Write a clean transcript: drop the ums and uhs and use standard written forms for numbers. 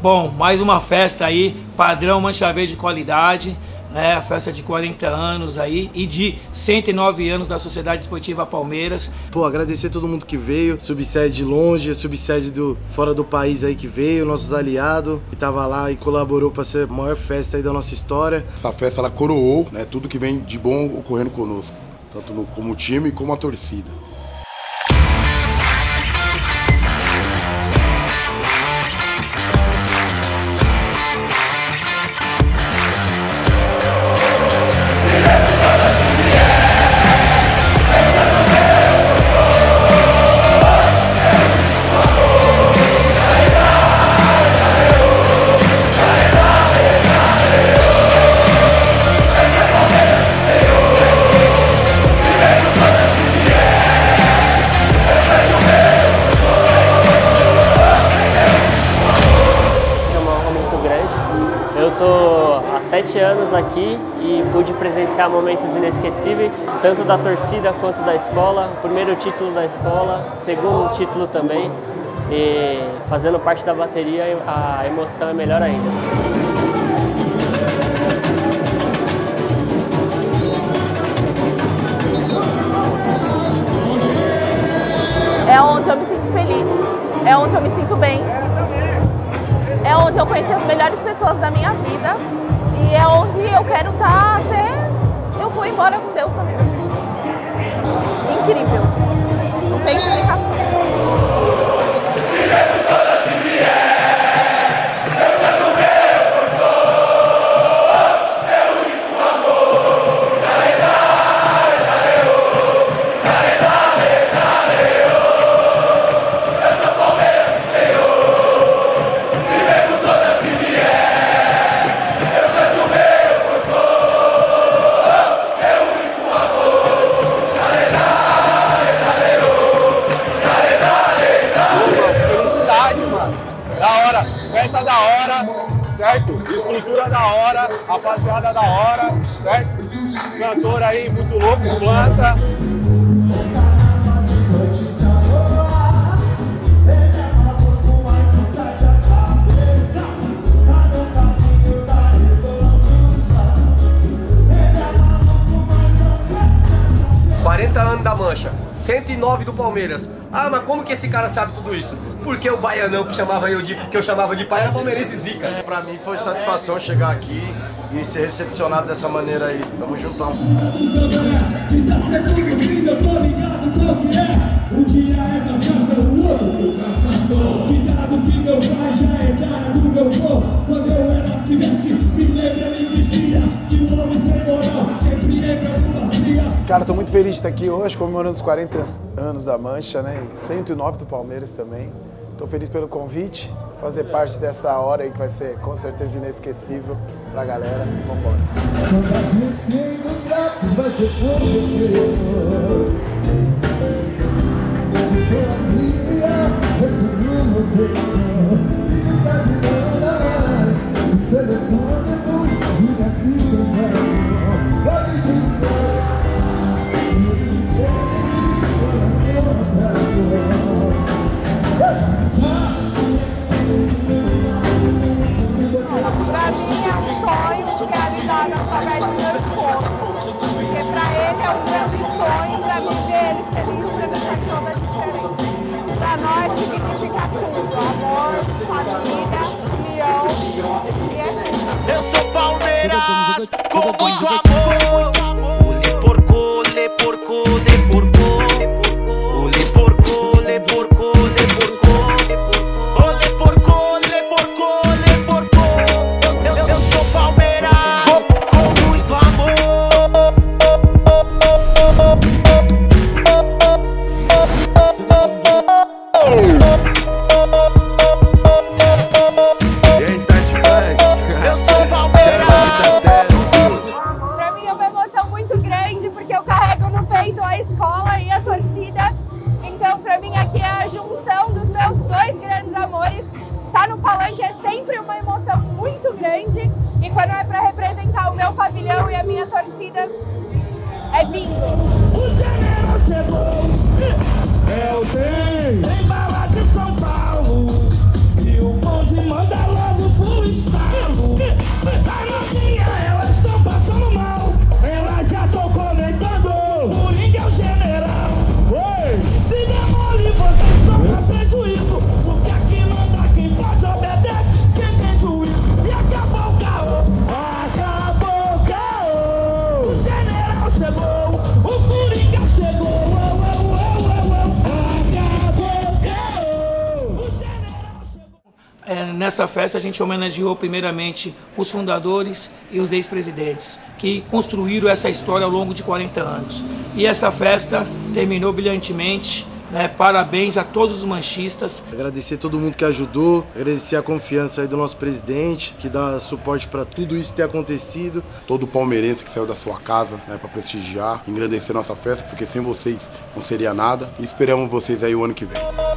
Bom, mais uma festa aí, padrão Mancha Verde de qualidade, né? A festa de 40 anos aí e de 109 anos da Sociedade Esportiva Palmeiras. Pô, agradecer a todo mundo que veio, subsede de longe, subsede fora do país aí que veio, nossos aliados, que tava lá e colaborou para ser a maior festa aí da nossa história. Essa festa, ela coroou, né, tudo que vem de bom ocorrendo conosco, tanto como time como a torcida. Eu tô há 7 anos aqui e pude presenciar momentos inesquecíveis, tanto da torcida quanto da escola. O primeiro título da escola, segundo título também. E fazendo parte da bateria, a emoção é melhor ainda. É onde eu me sinto feliz, é onde eu me sinto bem. É onde eu conheci as melhores pessoas da minha vida e é onde eu quero estar até eu vou embora com Deus também. Incrível. Não tem explicação. Festa da hora, certo? Estrutura da hora, rapaziada da hora, certo? Cantor aí muito louco, planta. Anos da Mancha, 109 do Palmeiras. Ah, mas como que esse cara sabe tudo isso? Porque o baianão que eu chamava de pai era palmeirense zica. Pra mim foi satisfação chegar aqui e ser recepcionado dessa maneira aí. Tamo juntão. Um dia é da casa, o outro caçador. Cuidado que meu pai já é cara do meu vô. Quando eu era pivete, me lembra, ele dizia que o homem sem moral sempre é uma fria. Cara, tô muito feliz de estar aqui hoje, comemorando os 40 anos da Mancha, né? E 109 do Palmeiras também. Tô feliz pelo convite, fazer parte dessa hora aí que vai ser com certeza inesquecível pra galera. Vambora. Pra mim é um sonho realizado através do meu esposo, porque pra ele é um grande sonho, pra mim ver ele feliz, pra mim faz toda a diferença. Pra nós significa tudo, amor, família, união e é isso. Eu sou Palmeiras com muito amor. Ole porco, le porco, le porco. Ole porco, le porco, le porco. Ole porco, le porco, le porco. Eu sou Palmeiras com muito amor. E aí, Start Flag? Eu sou Palmeiras. Pra mim é uma emoção muito grande, porque eu carrego no peito a escola e a torcida. Então, pra mim, aqui é a junção dos meus dois grandes amores. Tá no palanque é sempre uma emoção muito grande. E quando é pra representar o meu pavilhão e a minha torcida, é bingo. O general chegou, é o trem, em bala de São Paulo. E o bonde manda logo Nessa festa a gente homenageou primeiramente os fundadores e os ex-presidentes que construíram essa história ao longo de 40 anos. E essa festa terminou brilhantemente. Parabéns a todos os manchistas. Agradecer a todo mundo que ajudou, agradecer a confiança aí do nosso presidente, que dá suporte para tudo isso ter acontecido. Todo palmeirense que saiu da sua casa para prestigiar, engrandecer nossa festa, porque sem vocês não seria nada. E esperamos vocês aí o ano que vem.